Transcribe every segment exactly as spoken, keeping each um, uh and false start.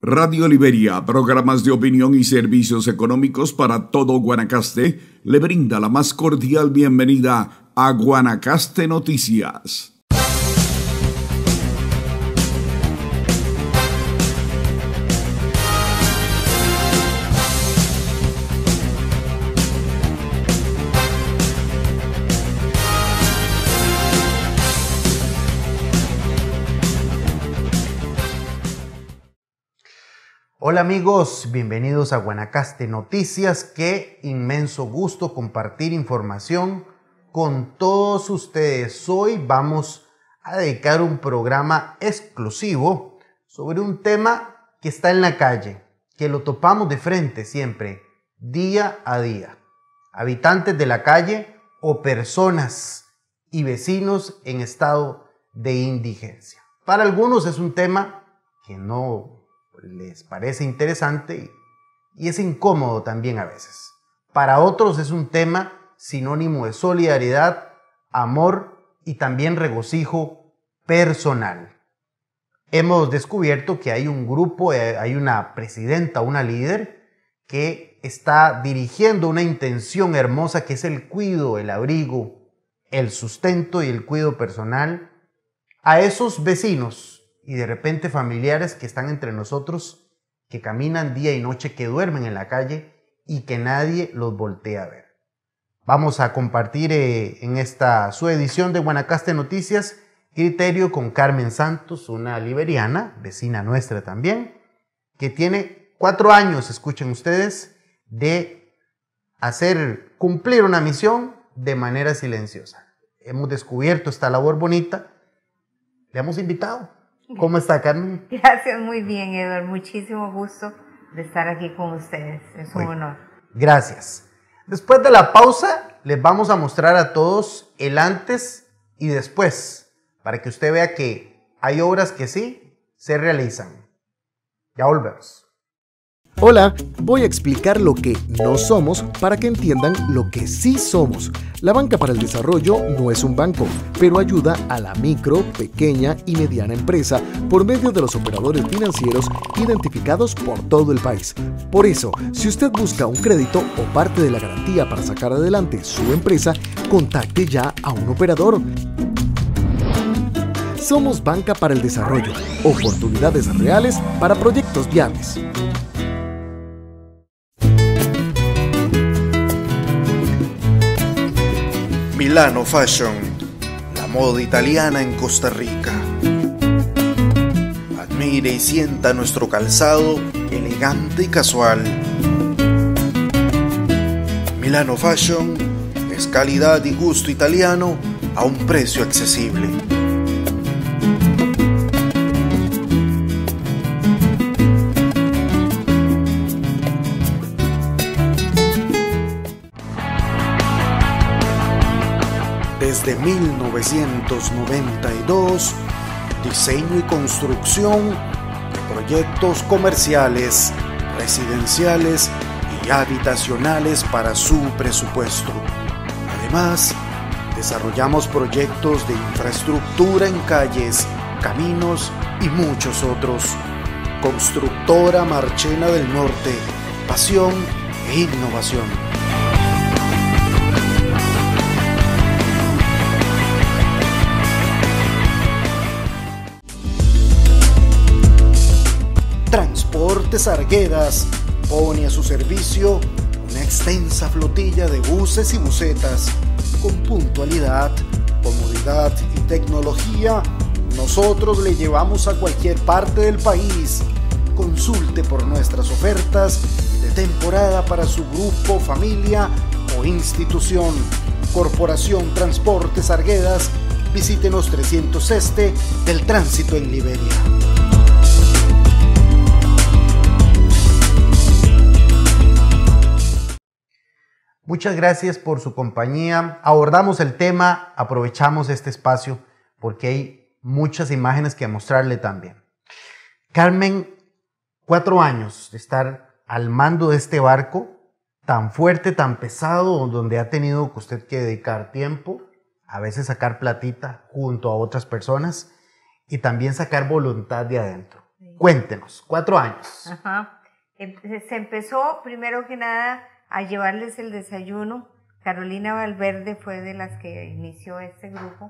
Radio Liberia, programas de opinión y servicios económicos para todo Guanacaste, le brinda la más cordial bienvenida a Guanacaste Noticias. Hola amigos, bienvenidos a Guanacaste Noticias. Qué inmenso gusto compartir información con todos ustedes. Hoy vamos a dedicar un programa exclusivo sobre un tema que está en la calle, que lo topamos de frente siempre, día a día. Habitantes de la calle o personas y vecinos en estado de indigencia. Para algunos es un tema que no les parece interesante y es incómodo también a veces. Para otros es un tema sinónimo de solidaridad, amor y también regocijo personal. Hemos descubierto que hay un grupo, hay una presidenta, una líder que está dirigiendo una intención hermosa que es el cuidado, el abrigo, el sustento y el cuidado personal a esos vecinos y de repente familiares que están entre nosotros, que caminan día y noche, que duermen en la calle y que nadie los voltea a ver. Vamos a compartir eh, en esta su edición de Guanacaste Noticias criterio con Carmen Santos, una liberiana, vecina nuestra también, que tiene cuatro años, escuchen ustedes, de hacer cumplir una misión de manera silenciosa. Hemos descubierto esta labor bonita, le hemos invitado. ¿Cómo está, Carmen? Gracias, muy bien, Eduardo. Muchísimo gusto de estar aquí con ustedes. Es un honor. Gracias. Después de la pausa, les vamos a mostrar a todos el antes y después, para que usted vea que hay obras que sí se realizan. Ya volvemos. Hola, voy a explicar lo que no somos para que entiendan lo que sí somos. La Banca para el Desarrollo no es un banco, pero ayuda a la micro, pequeña y mediana empresa por medio de los operadores financieros identificados por todo el país. Por eso, si usted busca un crédito o parte de la garantía para sacar adelante su empresa, contacte ya a un operador. Somos Banca para el Desarrollo, oportunidades reales para proyectos viables. Milano Fashion, la moda italiana en Costa Rica. Admire y sienta nuestro calzado elegante y casual. Milano Fashion es calidad y gusto italiano a un precio accesible. Desde mil novecientos noventa y dos, diseño y construcción de proyectos comerciales, residenciales y habitacionales para su presupuesto. Además, desarrollamos proyectos de infraestructura en calles, caminos y muchos otros. Constructora Marchena del Norte, pasión e innovación. Transportes Arguedas pone a su servicio una extensa flotilla de buses y busetas. Con puntualidad, comodidad y tecnología, nosotros le llevamos a cualquier parte del país. Consulte por nuestras ofertas de temporada para su grupo, familia o institución. Corporación Transportes Arguedas, visítenos trescientos Este del Tránsito en Liberia. Muchas gracias por su compañía. Abordamos el tema, aprovechamos este espacio porque hay muchas imágenes que mostrarle también. Carmen, cuatro años de estar al mando de este barco tan fuerte, tan pesado, donde ha tenido usted que dedicar tiempo, a veces sacar platita junto a otras personas y también sacar voluntad de adentro. Sí. Cuéntenos, cuatro años. Ajá. Se empezó, primero que nada, a llevarles el desayuno. Carolina Valverde fue de las que inició este grupo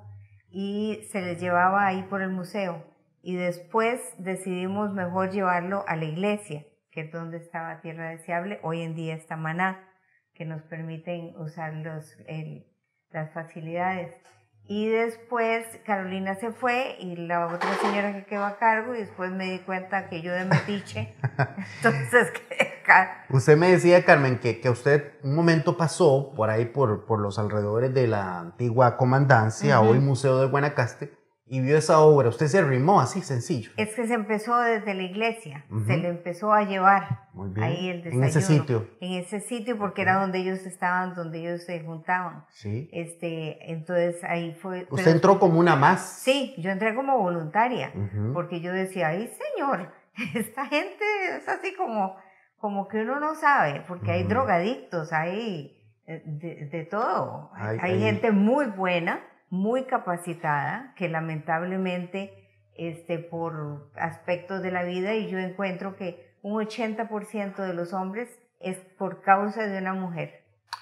y se les llevaba ahí por el museo. Y después decidimos mejor llevarlo a la iglesia, que es donde estaba Tierra Deseable. Hoy en día está Maná, que nos permiten usar los, el, las facilidades. Y después Carolina se fue y la otra señora que quedó a cargo, y después me di cuenta que yo de metiche, entonces quedé acá. Usted me decía, Carmen, que, que usted un momento pasó por ahí, por, por los alrededores de la antigua comandancia, uh-huh. hoy Museo de Guanacaste, y vio esa obra. Usted se arrimó así, sencillo. Es que se empezó desde la iglesia, uh-huh. se le empezó a llevar. Muy bien. Ahí el desayuno. En ese sitio. En ese sitio, porque uh-huh. era donde ellos estaban, donde ellos se juntaban. Sí. Este, entonces ahí fue. ¿Usted pero, entró como una más? Sí, yo entré como voluntaria, uh-huh. porque yo decía, ay señor, esta gente es así como, como que uno no sabe, porque uh-huh. hay drogadictos, hay de, de todo. Ay, hay ay. gente muy buena, muy capacitada, que lamentablemente este, por aspectos de la vida, y yo encuentro que un ochenta por ciento de los hombres es por causa de una mujer.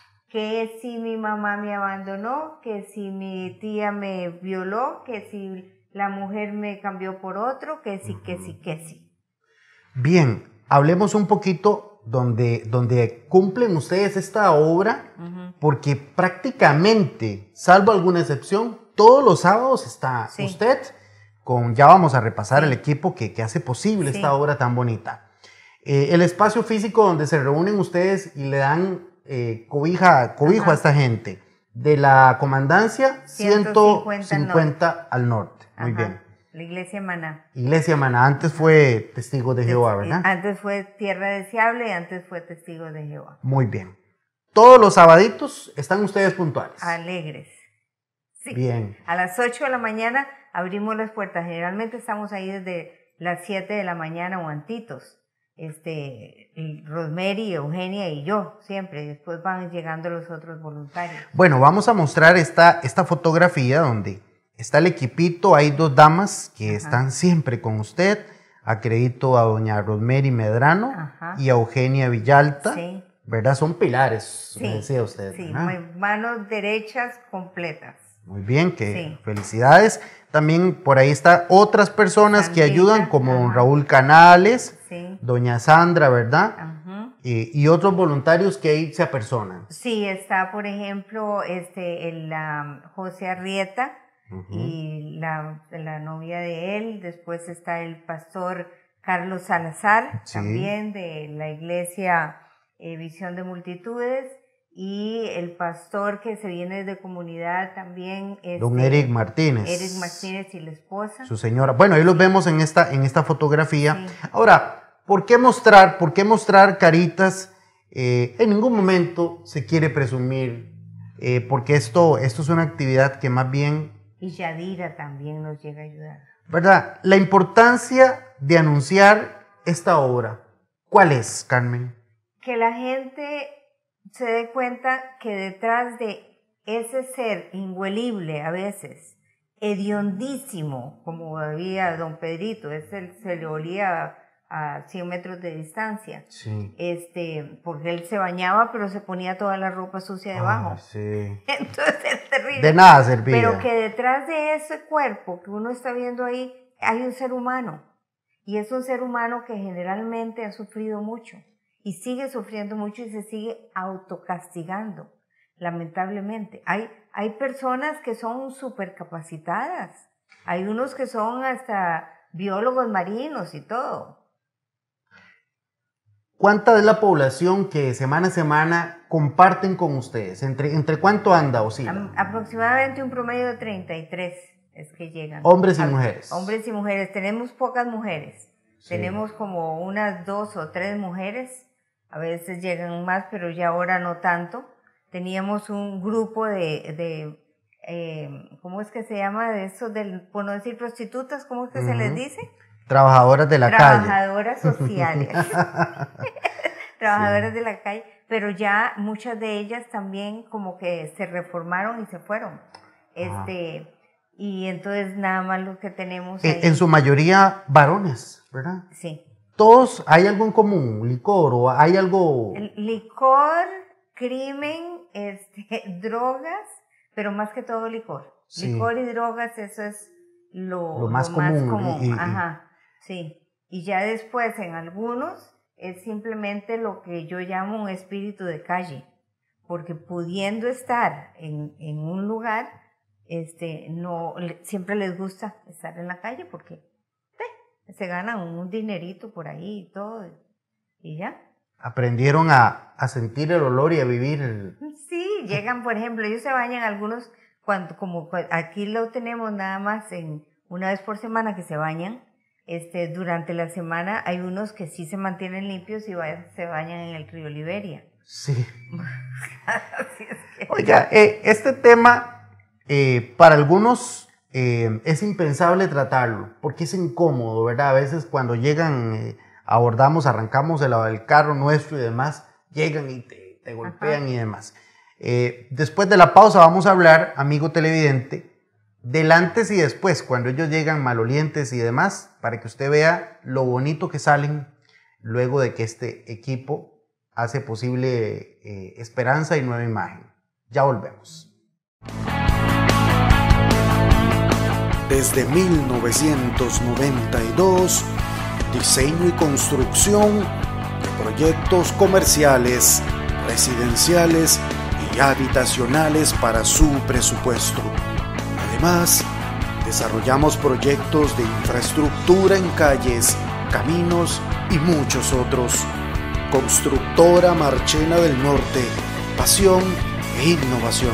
Que si mi mamá me abandonó, que si mi tía me violó, que si la mujer me cambió por otro, que sí, que sí, que sí. Bien, hablemos un poquito donde, donde cumplen ustedes esta obra, uh-huh. porque prácticamente, salvo alguna excepción, todos los sábados está sí. usted con, ya vamos a repasar sí. el equipo que, que hace posible sí. esta obra tan bonita. Eh, el espacio físico donde se reúnen ustedes y le dan eh, cobija, cobijo Ajá. a esta gente, de la comandancia ciento cincuenta al norte. Muy Ajá. bien. La iglesia Maná. Iglesia Maná, antes fue Testigo de Jehová, ¿verdad? Antes fue Tierra Deseable y antes fue Testigo de Jehová. Muy bien. Todos los sabaditos están ustedes puntuales. Alegres. Sí. Bien. A las ocho de la mañana abrimos las puertas. Generalmente estamos ahí desde las siete de la mañana o antitos. Este, Rosemary, Eugenia y yo, siempre. Después van llegando los otros voluntarios. Bueno, vamos a mostrar esta, esta fotografía donde está el equipito. Hay dos damas que Ajá. están siempre con usted. Acredito a doña Rosemary Medrano Ajá. y a Eugenia Villalta. Sí. ¿Verdad? Son pilares, sí, me decía usted. Sí, ¿verdad? Manos derechas completas. Muy bien, que sí. felicidades. También por ahí están otras personas Sandrita, que ayudan, como don Raúl Canales, sí. doña Sandra, ¿verdad? Ajá. Y, y otros voluntarios que ahí se apersonan. Sí, está, por ejemplo, este, el, la José Arrieta uh-huh. y la, la novia de él. Después está el pastor Carlos Salazar, sí. también de la iglesia eh, Visión de Multitudes. Y el pastor que se viene de comunidad también es don Eric Martínez. Eric Martínez y la esposa. Su señora. Bueno, ahí los vemos en esta, en esta fotografía. Sí. Ahora, ¿por qué mostrar, por qué mostrar caritas? Eh, en ningún momento se quiere presumir, eh, porque esto, esto es una actividad que más bien... Y Yadira también nos llega a ayudar. ¿Verdad? La importancia de anunciar esta obra, ¿cuál es, Carmen? Que la gente se dé cuenta que detrás de ese ser inhuelible a veces, hediondísimo, como había don Pedrito, ese se le olía a, a cien metros de distancia, sí. este, porque él se bañaba pero se ponía toda la ropa sucia debajo. Ah, sí. Entonces es terrible. De nada servía. Pero que detrás de ese cuerpo que uno está viendo ahí hay un ser humano, y es un ser humano que generalmente ha sufrido mucho. Y sigue sufriendo mucho y se sigue autocastigando, lamentablemente. Hay, hay personas que son súper capacitadas. Hay unos que son hasta biólogos marinos y todo. ¿Cuánta es la población que semana a semana comparten con ustedes? ¿Entre, entre cuánto anda o sí? Aproximadamente un promedio de treinta y tres es que llegan. ¿Hombres y mujeres? Hombres y mujeres. Tenemos pocas mujeres. Sí. Tenemos como unas dos o tres mujeres. A veces llegan más, pero ya ahora no tanto. Teníamos un grupo de, de eh, ¿cómo es que se llama? De eso, del, por no decir prostitutas, ¿cómo es que uh-huh. se les dice? Trabajadoras de la Trabajadoras calle. Sociales. Trabajadoras sí. de la calle. Pero ya muchas de ellas también como que se reformaron y se fueron. Este, ah. Y entonces nada más lo que tenemos Eh, ahí. en su mayoría varones, ¿verdad? Sí. Todos, ¿hay algo en común? ¿Licor o hay algo...? El licor, crimen, este, drogas, pero más que todo licor. Sí. Licor y drogas, eso es lo, Lo más lo más común, común. y- y- Ajá, sí. Y ya después en algunos es simplemente lo que yo llamo un espíritu de calle, porque pudiendo estar en, en un lugar, este, no, le- siempre les gusta estar en la calle porque eh, se ganan un dinerito por ahí y todo, y ya. Aprendieron a, a sentir el olor y a vivir el... Sí, llegan, por ejemplo, ellos se bañan algunos, cuando, como cu- aquí lo tenemos nada más en una vez por semana que se bañan, este, durante la semana hay unos que sí se mantienen limpios y va- se bañan en el río Liberia. Sí. Así es que... Oiga, eh, este tema eh, para algunos eh, es impensable tratarlo, porque es incómodo, ¿verdad? A veces cuando llegan, eh, abordamos, arrancamos el, el carro nuestro y demás, llegan y te, te golpean. Ajá. Y demás. Eh, después de la pausa vamos a hablar, amigo televidente, del antes y después, cuando ellos llegan malolientes y demás, para que usted vea lo bonito que salen luego de que este equipo hace posible eh, esperanza y nueva imagen. Ya volvemos. Desde mil novecientos noventa y dos, diseño y construcción de proyectos comerciales, residenciales y habitacionales para su presupuesto. Además, desarrollamos proyectos de infraestructura en calles, caminos y muchos otros. Constructora Marchena del Norte, pasión e innovación.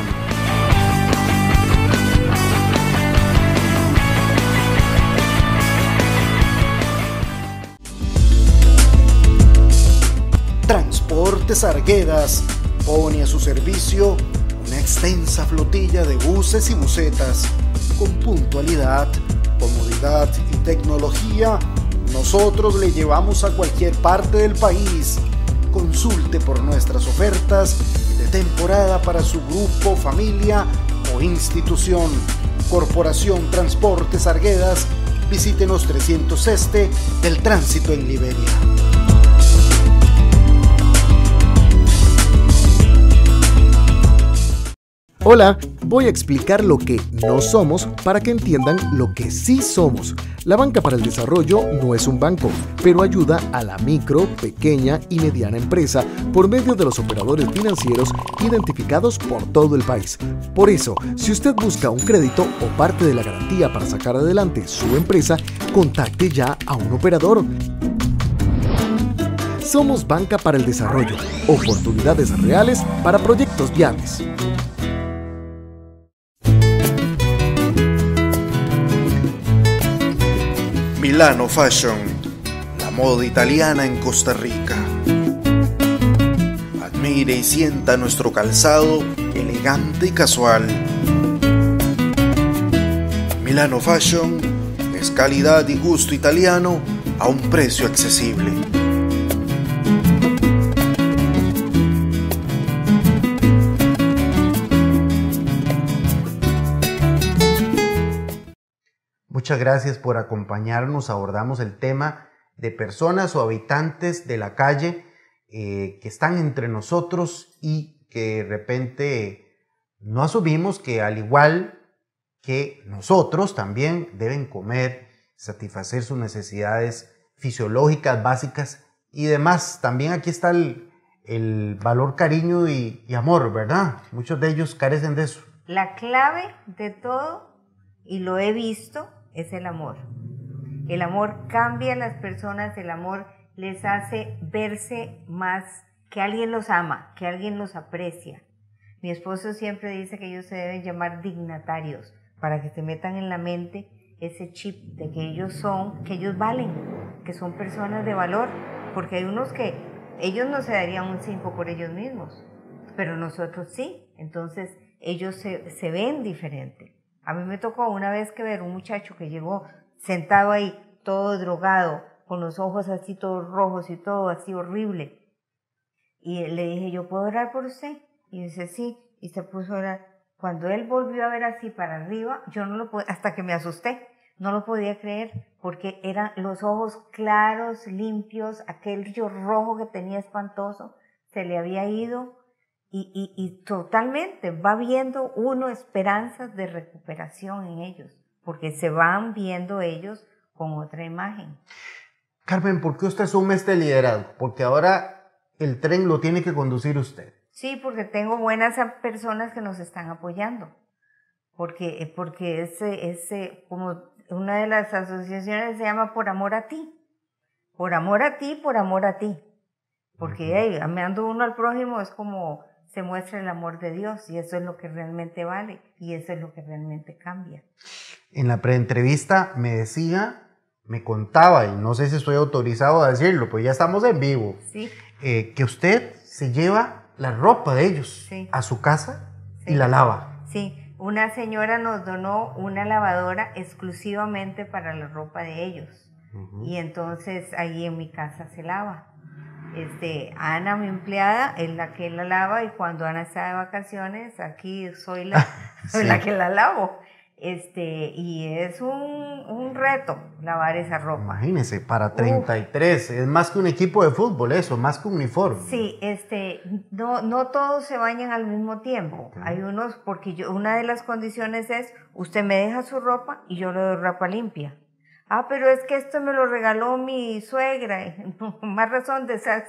Transportes Arguedas pone a su servicio una extensa flotilla de buses y busetas con puntualidad, comodidad y tecnología. Nosotros le llevamos a cualquier parte del país. Consulte por nuestras ofertas de temporada para su grupo, familia o institución. Corporación Transportes Arguedas. Visítenos trescientos Este del Tránsito en Liberia. Hola, voy a explicar lo que no somos para que entiendan lo que sí somos. La Banca para el Desarrollo no es un banco, pero ayuda a la micro, pequeña y mediana empresa por medio de los operadores financieros identificados por todo el país. Por eso, si usted busca un crédito o parte de la garantía para sacar adelante su empresa, contacte ya a un operador. Somos Banca para el Desarrollo, oportunidades reales para proyectos viables. Milano Fashion, la moda italiana en Costa Rica. Admire y sienta nuestro calzado elegante y casual. Milano Fashion es calidad y gusto italiano a un precio accesible. Muchas gracias por acompañarnos. Abordamos el tema de personas o habitantes de la calle eh, que están entre nosotros y que de repente no asumimos que al igual que nosotros también deben comer, satisfacer sus necesidades fisiológicas básicas y demás. También aquí está el, el valor cariño y, y amor, ¿verdad? Muchos de ellos carecen de eso. La clave de todo, y lo he visto, es el amor. El amor cambia a las personas, el amor les hace verse más, que alguien los ama, que alguien los aprecia. Mi esposo siempre dice que ellos se deben llamar dignatarios, para que se metan en la mente ese chip de que ellos son, que ellos valen, que son personas de valor, porque hay unos que ellos no se darían un cinco por ellos mismos, pero nosotros sí, entonces ellos se, se ven diferente. A mí me tocó una vez que ver un muchacho que llegó sentado ahí, todo drogado, con los ojos así todos rojos y todo así horrible. Y le dije, ¿yo puedo orar por usted? Y dice, sí. Y se puso a orar. Cuando él volvió a ver así para arriba, yo no lo podía, hasta que me asusté, no lo podía creer, porque eran los ojos claros, limpios, aquel brillo rojo que tenía espantoso, se le había ido, y, y, y totalmente va viendo uno esperanzas de recuperación en ellos, porque se van viendo ellos con otra imagen. Carmen, ¿por qué usted asume este liderazgo? Porque ahora el tren lo tiene que conducir usted. Sí, porque tengo buenas personas que nos están apoyando, porque, porque ese, ese, como una de las asociaciones se llama Por Amor a Ti, por amor a ti, por amor a ti, porque hey, amando uno al prójimo es como se muestra el amor de Dios, y eso es lo que realmente vale, y eso es lo que realmente cambia. En la preentrevista me decía, me contaba, y no sé si estoy autorizado a decirlo, pues ya estamos en vivo, ¿Sí? eh, que usted se lleva la ropa de ellos Sí. a su casa Sí. y la lava. Sí, una señora nos donó una lavadora exclusivamente para la ropa de ellos. Uh-huh. Y entonces ahí en mi casa se lava. Este, Ana, mi empleada, es la que la lava, y cuando Ana está de vacaciones, aquí soy la, soy sí. la que la lavo. Este, y es un, un reto lavar esa ropa. Imagínese, para treinta y tres, Uf. es más que un equipo de fútbol eso, más que un uniforme. Sí, este, no, no todos se bañan al mismo tiempo. Okay. Hay unos, porque yo, una de las condiciones es, usted me deja su ropa y yo le doy ropa limpia. Ah, pero es que esto me lo regaló mi suegra, más razón de ser...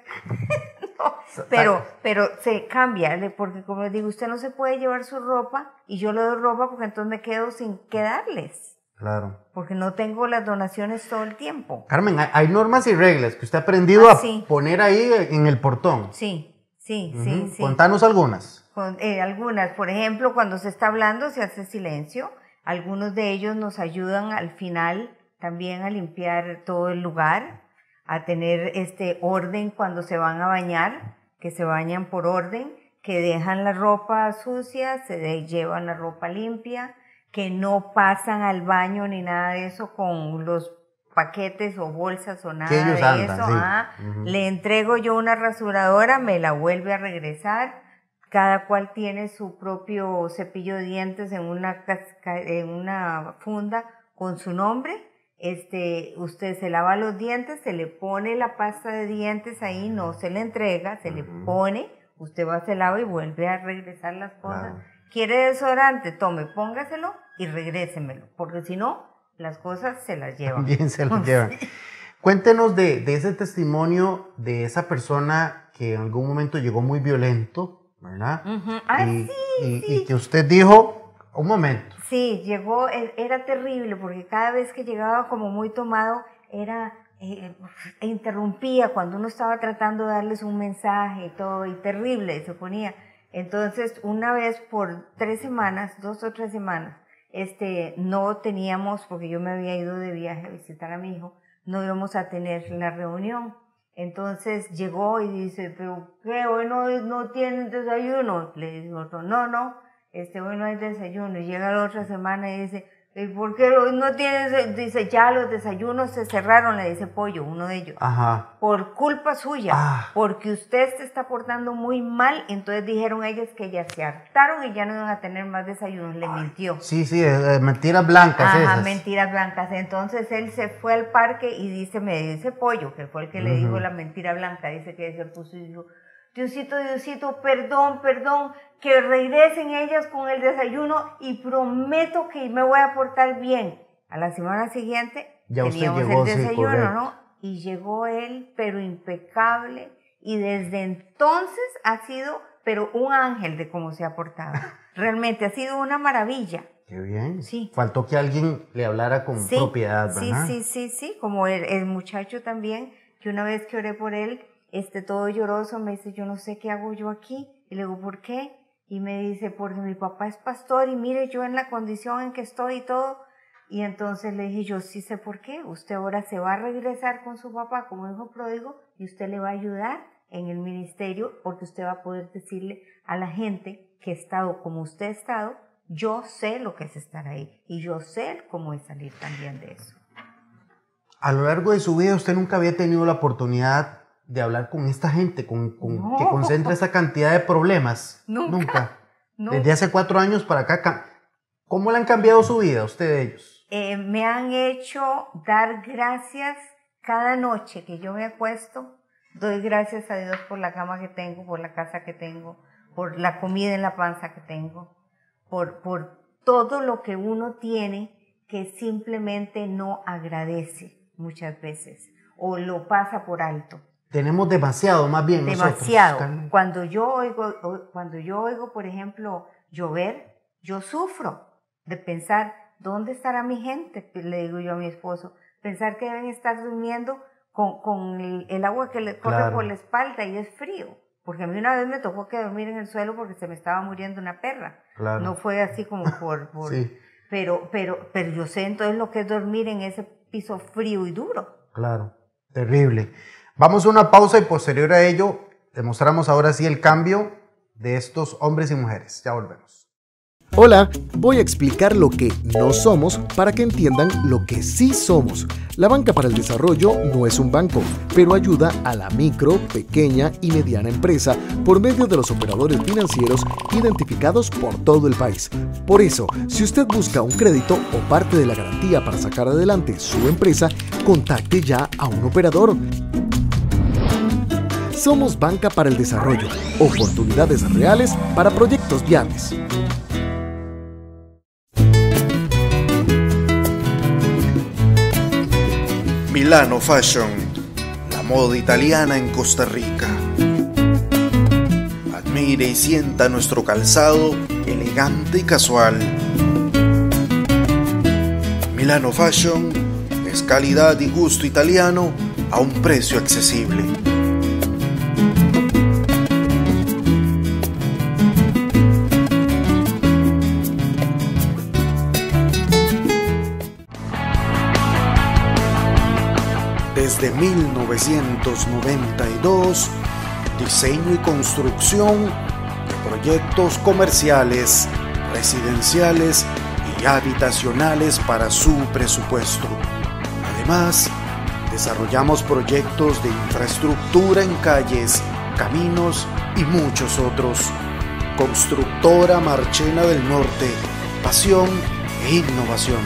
no, pero, pero se cambia, porque como les digo, usted no se puede llevar su ropa y yo le doy ropa porque entonces me quedo sin qué darles. Claro. Porque no tengo las donaciones todo el tiempo. Carmen, hay normas y reglas que usted ha aprendido ah, a sí. poner ahí en el portón. Sí, sí, uh-huh. sí, sí. Contanos algunas. Con, eh, algunas, por ejemplo, cuando se está hablando se hace silencio. Algunos de ellos nos ayudan al final también a limpiar todo el lugar, a tener este orden cuando se van a bañar, que se bañan por orden, que dejan la ropa sucia, se de, llevan la ropa limpia, que no pasan al baño ni nada de eso con los paquetes o bolsas o nada de andan, eso. Sí. Ah, uh-huh. Le entrego yo una rasuradora, me la vuelve a regresar. Cada cual tiene su propio cepillo de dientes en una, casca, en una funda con su nombre. Este, usted se lava los dientes, se le pone la pasta de dientes ahí, no se le entrega, se uh-huh. le pone, usted va, se lava y vuelve a regresar las cosas. Wow. ¿Quiere desodorante? Tome, póngaselo y regrésemelo, porque si no, las cosas se las llevan. Bien se las llevan. Cuéntenos de, de ese testimonio de esa persona que en algún momento llegó muy violento, ¿verdad? Uh-huh. Ah, y, sí, y, sí. y que usted dijo, un momento. Sí, llegó, era terrible porque cada vez que llegaba como muy tomado, era, eh, interrumpía cuando uno estaba tratando de darles un mensaje y todo, y terrible se ponía. Entonces, una vez por tres semanas, dos o tres semanas, este, no teníamos, porque yo me había ido de viaje a visitar a mi hijo, no íbamos a tener la reunión. Entonces llegó y dice, ¿pero qué? ¿Hoy no, no tienen desayuno? Le digo, no, no, este, hoy no hay desayuno. Y llega la otra semana y dice, ¿y por qué hoy no tienes? Dice, ya los desayunos se cerraron, le dice Pollo, uno de ellos. Ajá. Por culpa suya, ah. porque usted se está portando muy mal. Entonces dijeron ellos que ya se hartaron y ya no iban a tener más desayunos. Le Ay, mintió. Sí, sí, eh, mentiras blancas. Ajá, esas. mentiras blancas. Entonces él se fue al parque y dice, me dice Pollo, que fue el que uh-huh. le dijo la mentira blanca, dice que se puso y dijo, Diosito, Diosito, perdón, perdón, que regresen ellas con el desayuno y prometo que me voy a portar bien. A la semana siguiente ya teníamos usted llegó, el desayuno, sí, ¿no? Y llegó él, pero impecable, y desde entonces ha sido, pero un ángel de cómo se ha portado. Realmente ha sido una maravilla. Qué bien. Sí. Faltó que alguien le hablara con sí, propiedad, ¿verdad? Sí, sí, sí, sí, como el, el muchacho también, que una vez que oré por él, este, todo lloroso, me dice, yo no sé qué hago yo aquí. Y le digo, ¿por qué? Y me dice, porque mi papá es pastor y mire yo en la condición en que estoy y todo. Y entonces le dije, yo sí sé por qué. Usted ahora se va a regresar con su papá como hijo pródigo y usted le va a ayudar en el ministerio porque usted va a poder decirle a la gente que ha estado como usted ha estado, yo sé lo que es estar ahí y yo sé cómo es salir también de eso. A lo largo de su vida usted nunca había tenido la oportunidad de hablar con esta gente, con, con, no. que concentra esa cantidad de problemas. Nunca. Nunca. No. Desde hace cuatro años para acá, ¿cómo le han cambiado su vida a ustedes ellos? Eh, me han hecho dar gracias cada noche que yo me acuesto. Doy gracias a Dios por la cama que tengo, por la casa que tengo, por la comida en la panza que tengo, por, por todo lo que uno tiene que simplemente no agradece muchas veces o lo pasa por alto. Tenemos demasiado, más bien Demasiado. nosotros. Cuando yo oigo, cuando yo oigo, por ejemplo, llover, yo sufro de pensar, ¿dónde estará mi gente? Le digo yo a mi esposo, pensar que deben estar durmiendo con, con el, el agua que le corre Claro. por la espalda y es frío. Porque a mí una vez me tocó que dormir en el suelo porque se me estaba muriendo una perra. Claro. No fue así como por... por Sí. pero, pero, pero yo sé entonces lo que es dormir en ese piso frío y duro. Claro, terrible. Vamos a una pausa y posterior a ello demostramos ahora sí el cambio de estos hombres y mujeres. Ya volvemos. Hola, voy a explicar lo que no somos para que entiendan lo que sí somos. La Banca para el Desarrollo no es un banco, pero ayuda a la micro, pequeña y mediana empresa por medio de los operadores financieros identificados por todo el país. Por eso, si usted busca un crédito o parte de la garantía para sacar adelante su empresa, contacte ya a un operador. Somos Banca para el Desarrollo, oportunidades reales para proyectos viables. Milano Fashion, la moda italiana en Costa Rica. Admire y sienta nuestro calzado elegante y casual. Milano Fashion es calidad y gusto italiano a un precio accesible. Desde mil novecientos noventa y dos, diseño y construcción de proyectos comerciales, residenciales y habitacionales para su presupuesto. Además, desarrollamos proyectos de infraestructura en calles, caminos y muchos otros. Constructora Marchena del Norte, pasión e innovación.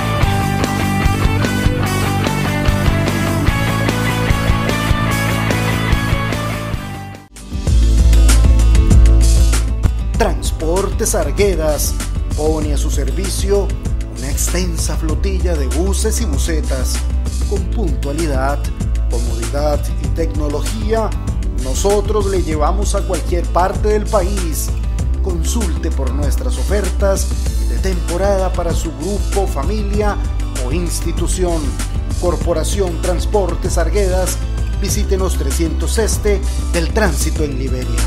Transportes Arguedas pone a su servicio una extensa flotilla de buses y busetas con puntualidad, comodidad y tecnología. Nosotros le llevamos a cualquier parte del país. Consulte por nuestras ofertas de temporada para su grupo, familia o institución. Corporación Transportes Arguedas, visítenos trescientos Este del Tránsito en Liberia.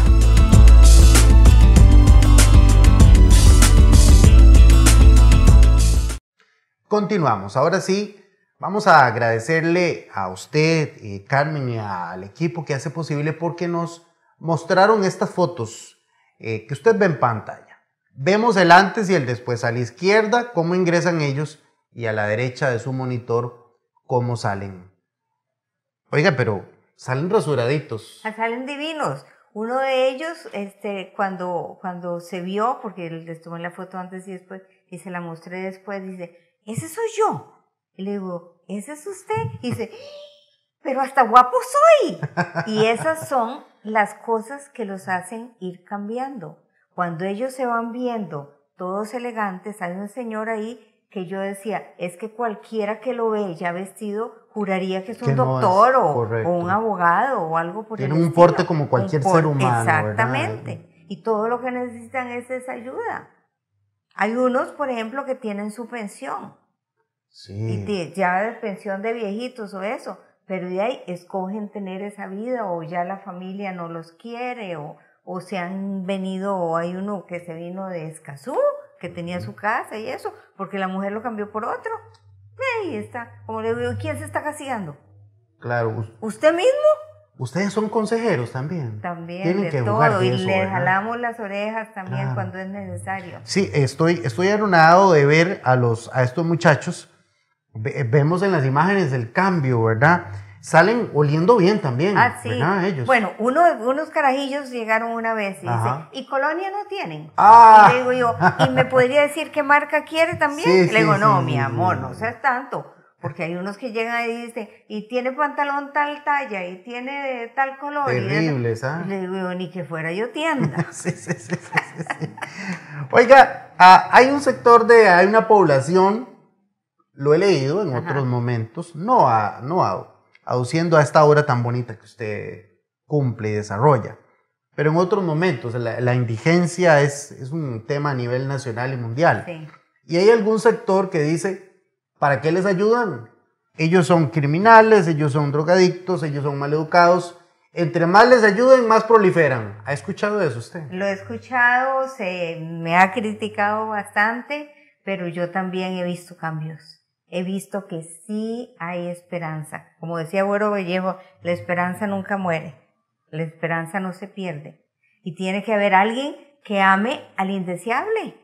Continuamos. Ahora sí, vamos a agradecerle a usted, eh, Carmen, y al equipo que hace posible porque nos mostraron estas fotos eh, que usted ve en pantalla. Vemos el antes y el después. A la izquierda, cómo ingresan ellos, y a la derecha de su monitor, cómo salen. Oiga, pero salen rasuraditos. Salen divinos. Uno de ellos, este, cuando, cuando se vio, porque les tomé la foto antes y después, y se la mostré después, dice, ese soy yo. Y le digo, ese es usted. Y dice, pero hasta guapo soy. Y esas son las cosas que los hacen ir cambiando. Cuando ellos se van viendo todos elegantes, hay un señor ahí que yo decía, es que cualquiera que lo ve ya vestido juraría que es un Que no doctor es o, correcto. o un abogado o algo por el Tiene un estilo. porte como cualquier Un por- ser humano, Exactamente. ¿verdad? Y todo lo que necesitan es esa ayuda. Hay unos, por ejemplo, que tienen su pensión. Sí. Y te- ya de pensión de viejitos o eso, pero de ahí escogen tener esa vida o ya la familia no los quiere o, o se han venido, o hay uno que se vino de Escazú, que tenía su casa y eso, porque la mujer lo cambió por otro. Ahí está. Como le digo, ¿quién se está castigando? Claro. ¿Usted mismo? Ustedes son consejeros también. También, Tienen de que jugar todo. de Y eso, le ¿verdad? jalamos las orejas también Claro. cuando es necesario. Sí, estoy, estoy anonadado de ver a, los, a estos muchachos. Ve- vemos en las imágenes el cambio, ¿verdad? salen oliendo bien también. Ah, sí. ¿Verdad? Ellos. Bueno, uno, unos carajillos llegaron una vez y Ajá. dice, ¿y Colonia no tienen? Ah. Y le digo yo, ¿y me podría decir qué marca quiere también? Sí, le sí, digo, no, sí, mi sí, amor, sí. no seas tanto. Porque hay unos que llegan y dicen, y tiene pantalón tal talla, y tiene de tal color. Terribles, ¿ah? Y le digo yo, ni que fuera yo tienda. sí, sí, sí, sí, sí, sí. Oiga, ah, hay un sector de, hay una población, lo he leído en Ajá. otros momentos, no, a, no a, aduciendo a esta obra tan bonita que usted cumple y desarrolla, pero en otros momentos la, la indigencia es, es un tema a nivel nacional y mundial. Sí. Y hay algún sector que dice, ¿para qué les ayudan? Ellos son criminales, ellos son drogadictos, ellos son maleducados. Entre más les ayuden, más proliferan. ¿Ha escuchado eso usted? Lo he escuchado, se me ha criticado bastante, pero yo también he visto cambios. He visto que sí hay esperanza. Como decía Güero Vallejo, la esperanza nunca muere. La esperanza no se pierde. Y tiene que haber alguien que ame al indeseable.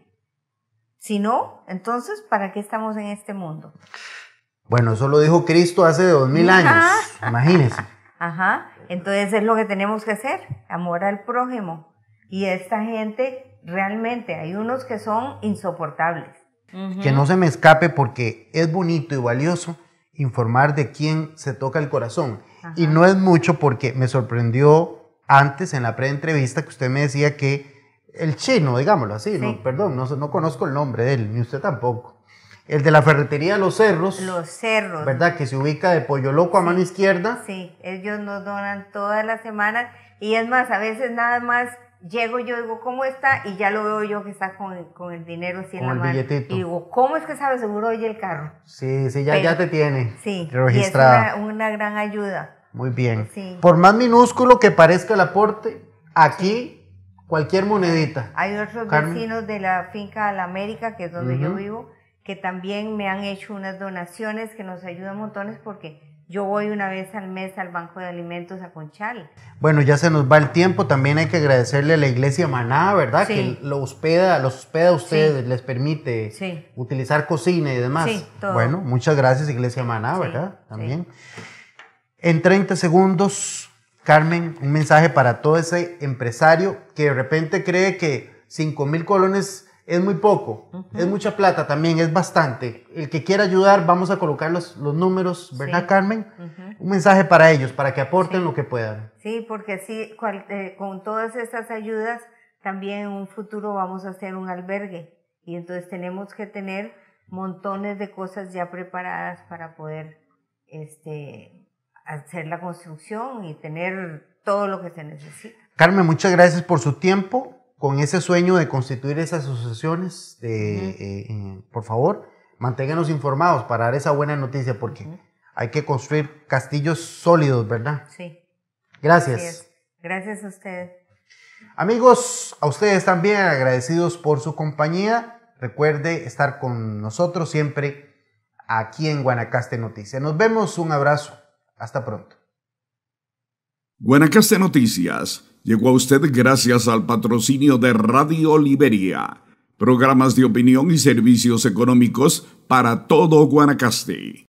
Si no, entonces, ¿para qué estamos en este mundo? Bueno, eso lo dijo Cristo hace dos mil años. Ajá. Imagínense. Ajá. Entonces es lo que tenemos que hacer, amor al prójimo. Y esta gente, realmente, hay unos que son insoportables. Uh-huh. Que no se me escape porque es bonito y valioso informar de quién se toca el corazón. Ajá. Y no es mucho porque me sorprendió antes en la pre-entrevista que usted me decía que el chino, digámoslo así, sí. no, perdón, no, no conozco el nombre de él, ni usted tampoco. El de la ferretería Los Cerros. Los Cerros. ¿Verdad? Que se ubica de Pollo Loco a sí, mano izquierda. Sí, ellos nos donan todas las semanas. Y es más, a veces nada más llego yo, digo, ¿cómo está? Y ya lo veo yo que está con, con el dinero así en la mano. Con el billetito. Y digo, ¿cómo es que sabe? Seguro oye el carro. Sí, sí, ya, Pero, ya te tiene sí, registrada. Y es una, una gran ayuda. Muy bien. Sí. Por más minúsculo que parezca el aporte, aquí cualquier monedita. Hay otros Carmen. vecinos de la finca La América, que es donde uh-huh. yo vivo, que también me han hecho unas donaciones que nos ayudan montones porque yo voy una vez al mes al Banco de Alimentos a Conchal. Bueno, ya se nos va el tiempo. También hay que agradecerle a la Iglesia Maná, ¿verdad? Sí. Que lo hospeda, los hospeda a ustedes, sí. les permite sí. utilizar cocina y demás. Sí, todo. Bueno, muchas gracias, Iglesia Maná, sí, ¿verdad? También. Sí. En treinta segundos, Carmen, un mensaje para todo ese empresario que de repente cree que cinco mil colones es muy poco, uh-huh. es mucha plata también, es bastante. El que quiera ayudar, vamos a colocar los, los números, ¿verdad, sí. Carmen? Uh-huh. Un mensaje para ellos, para que aporten sí. lo que puedan. Sí, porque sí, cual, eh, con todas estas ayudas, también en un futuro vamos a hacer un albergue. Y entonces tenemos que tener montones de cosas ya preparadas para poder este, hacer la construcción y tener todo lo que se necesita. Carmen, muchas gracias por su tiempo. Con ese sueño de constituir esas asociaciones, de, uh-huh. eh, eh, por favor, manténganos informados para dar esa buena noticia, porque uh-huh. hay que construir castillos sólidos, ¿verdad? Sí. Gracias. Gracias a ustedes. Amigos, a ustedes también agradecidos por su compañía. Recuerde estar con nosotros siempre aquí en Guanacaste Noticias. Nos vemos, un abrazo. Hasta pronto. Guanacaste Noticias llegó a usted gracias al patrocinio de Radio Liberia, programas de opinión y servicios económicos para todo Guanacaste.